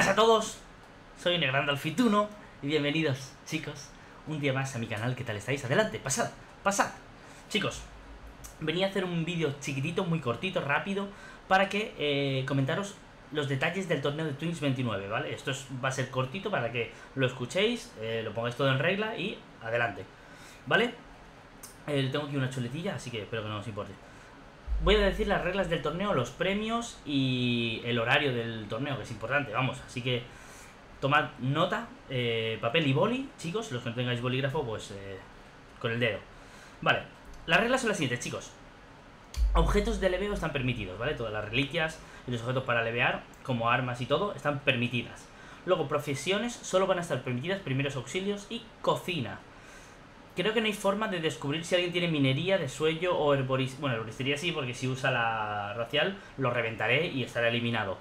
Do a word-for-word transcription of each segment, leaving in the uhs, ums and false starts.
a todos, soy Negrandalfituno y bienvenidos, chicos, un día más a mi canal. ¿Qué tal estáis? Adelante, pasad, pasad. Chicos, venía a hacer un vídeo chiquitito, muy cortito, rápido, para que eh, comentaros los detalles del torneo de Twinks veintinueve, ¿vale? Esto es, va a ser cortito para que lo escuchéis, eh, lo pongáis todo en regla y adelante, ¿vale? Eh, tengo aquí una chuletilla, así que espero que no os importe. Voy a decir las reglas del torneo, los premios y el horario del torneo, que es importante, vamos. Así que tomad nota, eh, papel y boli, chicos. Los que no tengáis bolígrafo, pues eh, con el dedo. Vale, las reglas son las siguientes, chicos. Objetos de leveo están permitidos, ¿vale? Todas las reliquias y los objetos para levear, como armas y todo, están permitidas. Luego, profesiones solo van a estar permitidas primeros auxilios y cocina. Creo que no hay forma de descubrir si alguien tiene minería, desuello o herboristería. Bueno, herboristería sí, porque si usa la racial lo reventaré y estará eliminado.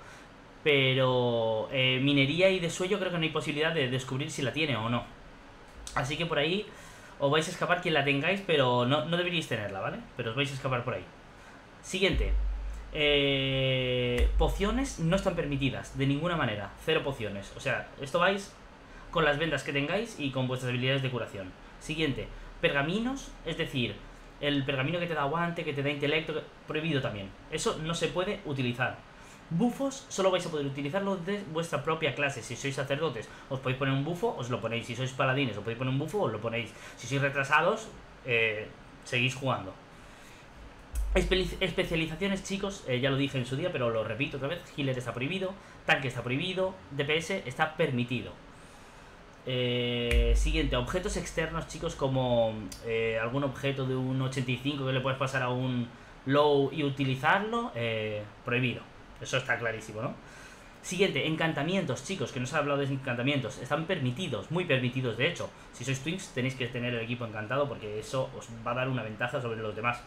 Pero eh, minería y desuello creo que no hay posibilidad de descubrir si la tiene o no. Así que por ahí os vais a escapar quien la tengáis, pero no, no deberíais tenerla, ¿vale? Pero os vais a escapar por ahí. Siguiente. Eh, pociones no están permitidas, de ninguna manera. Cero pociones. O sea, esto vais con las vendas que tengáis y con vuestras habilidades de curación. Siguiente, pergaminos, es decir, el pergamino que te da aguante, que te da intelecto, que... prohibido también. Eso no se puede utilizar. Bufos, solo vais a poder utilizarlo de vuestra propia clase. Si sois sacerdotes, os podéis poner un bufo, os lo ponéis. Si sois paladines, os podéis poner un bufo, os lo ponéis. Si sois retrasados, eh, seguís jugando. Espe especializaciones, chicos, eh, ya lo dije en su día, pero lo repito otra vez. Healer está prohibido, tanque está prohibido, D P S está permitido. Eh, siguiente, objetos externos, chicos, como eh, algún objeto de un ochenta y cinco que le puedes pasar a un low y utilizarlo, eh, prohibido. Eso está clarísimo, ¿no? Siguiente, encantamientos, chicos, que no se ha hablado de encantamientos. Están permitidos, muy permitidos, de hecho. Si sois Twinks tenéis que tener el equipo encantado porque eso os va a dar una ventaja sobre los demás.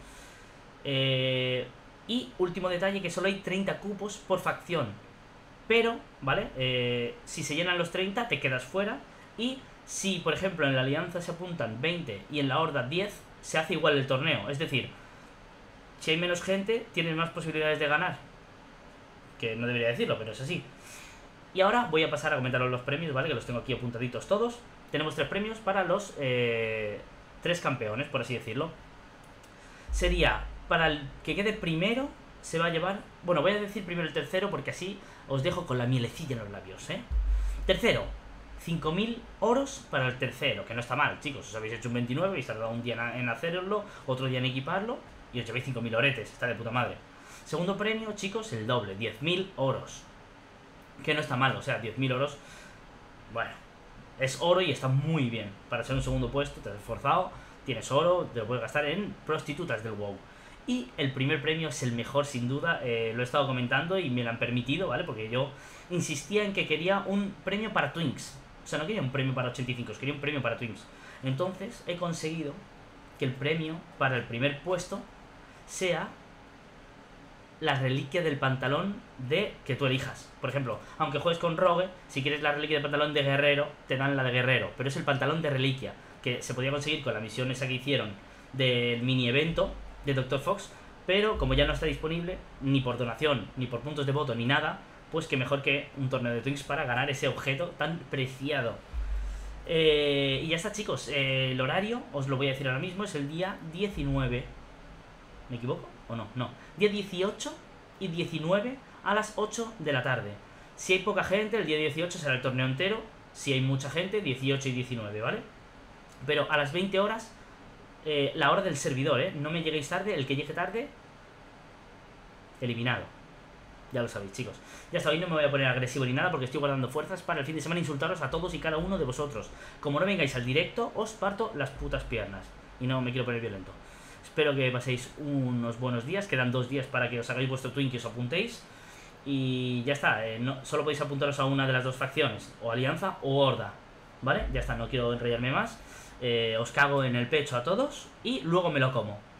eh, Y último detalle, que solo hay treinta cupos por facción. Pero, ¿vale? Eh, si se llenan los treinta te quedas fuera. Y si, por ejemplo, en la alianza se apuntan veinte y en la horda diez, se hace igual el torneo. Es decir, si hay menos gente, tienes más posibilidades de ganar. Que no debería decirlo, pero es así. Y ahora voy a pasar a comentaros los premios, ¿vale? Que los tengo aquí apuntaditos todos. Tenemos tres premios para los eh, tres campeones, por así decirlo. Sería, para el que quede primero, se va a llevar... Bueno, voy a decir primero el tercero porque así os dejo con la mielecilla en los labios, ¿eh? Tercero, cinco mil oros para el tercero, que no está mal, chicos. Os habéis hecho un veintinueve, habéis tardado un día en hacerlo, otro día en equiparlo y os lleváis cinco mil oretes, está de puta madre. Segundo premio, chicos, el doble, diez mil oros, que no está mal, o sea, diez mil oros, bueno, es oro y está muy bien. Para ser un segundo puesto, te has esforzado, tienes oro, te lo puedes gastar en prostitutas del WoW. Y el primer premio es el mejor, sin duda, eh, lo he estado comentando y me lo han permitido, ¿vale? Porque yo insistía en que quería un premio para Twinks. O sea, no quería un premio para ochenta y cinco, quería un premio para Twinks. Entonces he conseguido que el premio para el primer puesto sea la reliquia del pantalón de que tú elijas. Por ejemplo, aunque juegues con Rogue, si quieres la reliquia del pantalón de guerrero, te dan la de guerrero. Pero es el pantalón de reliquia, que se podía conseguir con la misión esa que hicieron del mini evento de Doctor Fox. Pero como ya no está disponible, ni por donación, ni por puntos de voto, ni nada, pues que mejor que un torneo de Twinks para ganar ese objeto tan preciado. Eh, y ya está, chicos. Eh, el horario, os lo voy a decir ahora mismo, es el día diecinueve. ¿Me equivoco? ¿O no? No. Día dieciocho y diecinueve a las ocho de la tarde. Si hay poca gente, el día dieciocho será el torneo entero. Si hay mucha gente, dieciocho y diecinueve, ¿vale? Pero a las veinte horas, eh, la hora del servidor, ¿eh? No me lleguéis tarde, el que llegue tarde, eliminado. Ya lo sabéis, chicos. Ya está, hoy no me voy a poner agresivo ni nada porque estoy guardando fuerzas para el fin de semana insultaros a todos y cada uno de vosotros. Como no vengáis al directo, os parto las putas piernas. Y no me quiero poner violento. Espero que paséis unos buenos días. Quedan dos días para que os hagáis vuestro Twink y os apuntéis. Y ya está, eh, no, solo podéis apuntaros a una de las dos facciones, o Alianza o Horda, ¿vale? Ya está, no quiero enrollarme más. eh, Os cago en el pecho a todos y luego me lo como.